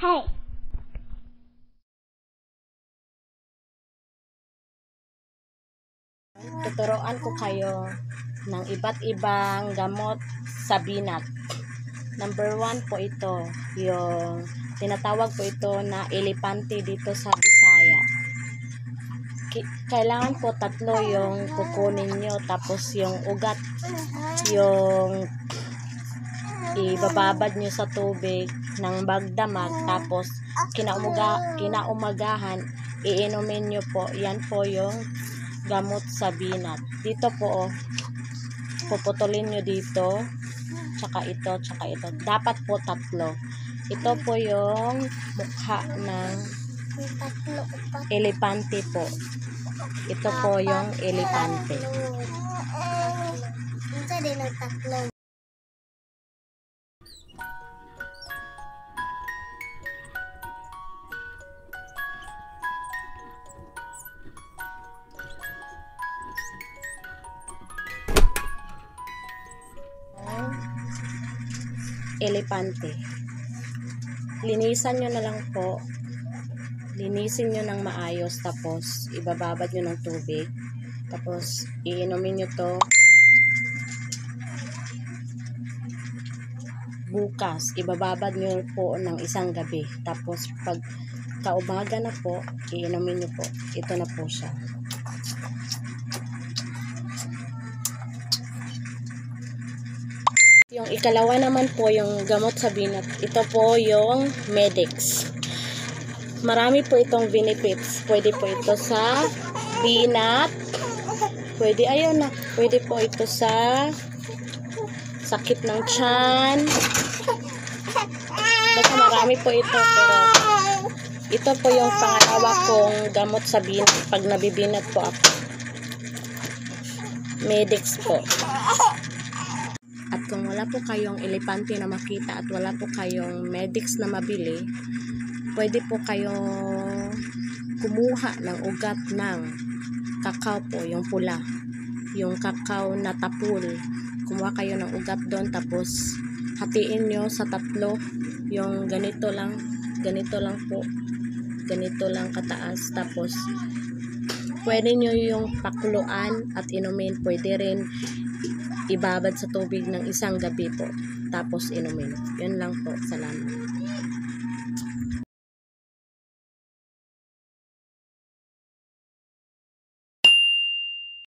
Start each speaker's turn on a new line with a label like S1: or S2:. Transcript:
S1: Hey! Tuturuan ko kayo ng iba't ibang gamot sa binat. Number 1 po ito, yung tinatawag po ito na elepante dito sa Bisaya. Kailangan po 3 yung kukunin nyo, tapos yung ugat, yung ibababad nyo sa tubig ng bagdamag, tapos kinaumagahan, iinumin nyo po. Yan po yung gamot sa binat. Dito po, puputulin nyo dito, tsaka ito. Dapat po 3. Ito po yung mukha ng elepante po. Ito po yung elepante.
S2: Ito din ang 3.
S1: Elepante. Linisan nyo na lang po. Linisin nyo ng maayos, tapos ibababad nyo ng tubig, tapos iinumin nyo to bukas. Ibababad nyo po ng 1 gabi, tapos pag kaumaga na po, iinumin nyo po. Ito na po siya. Yung ikalawa naman po, yung gamot sa binat. Ito po yung Medix. Marami po itong benefits. Pwede po ito sa binat. Pwede po ito sa sakit ng tiyan. Basta marami po ito, pero ito po yung pangalawa kong gamot sa binat pag nabibinat po ako. Medix po. At kung wala po kayong elepante na makita at wala po kayong Medix na mabili, pwede po kayong kumuha ng ugat ng kakao po, yung pula, yung kakao na tapul. Kumuha kayo ng ugat doon, tapos hatiin nyo sa 3, yung ganito lang po, ganito lang kataas. Tapos pwede nyo yung pakuluan at inumin. Pwede rin ibabad sa tubig ng 1 gabi po, tapos inumin. Yun lang po. Salamat.